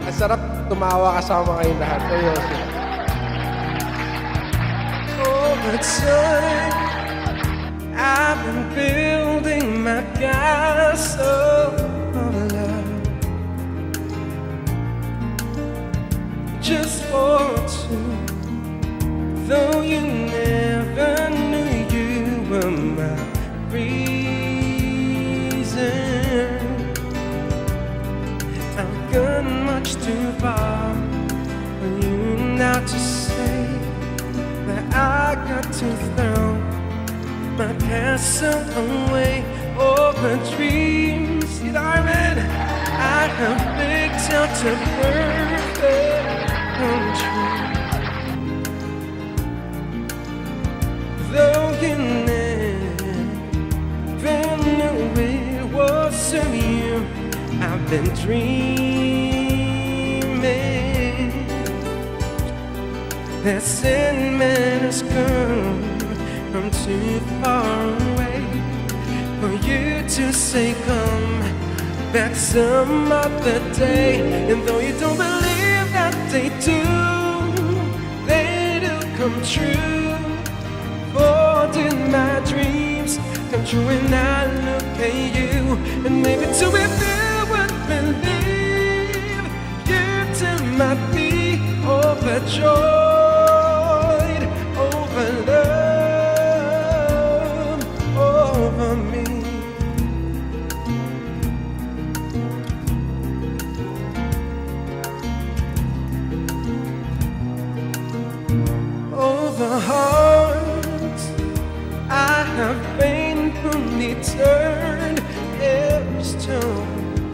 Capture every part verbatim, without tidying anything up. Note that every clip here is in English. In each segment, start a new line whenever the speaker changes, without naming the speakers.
Ang sarap tumawa kasama kayong lahat. Seryoso.
Over time, I've been building my castle of love, just for two. Though you never knew you were my reason, I've gone much too far for you now to say that I got to throw my castle away over dreams. See, darling, I have picked out a perfect come true. Though you never knew it was you, I've been dreaming that Sandman has come from too far away for you to say come back some other day. And though you don't believe that they do, they do come true. For did my dreams come true when I look at you? And maybe too if you would believe, you too might be overjoyed over love, over me. Over hearts I have painfully turned every stone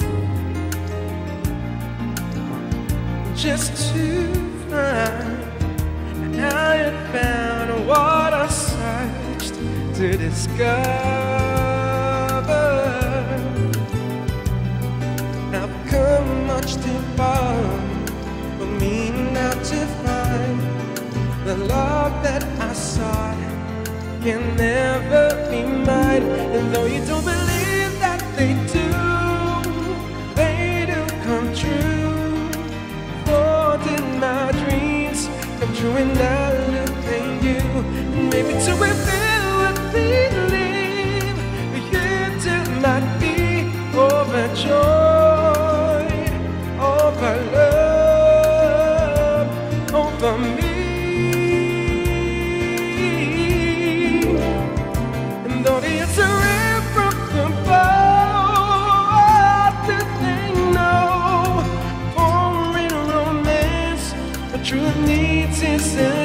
just to find I had found what I searched to discover. I've come much too far for me not to find the love that I sought can never be mine. And though you don't believe that they do, they do come true. For did my dreams come true when I look at you? And maybe too if you would believe, you too might be overjoyed over love, over me. Though it's a irrevocable, did they know? For in romance, what truth needs is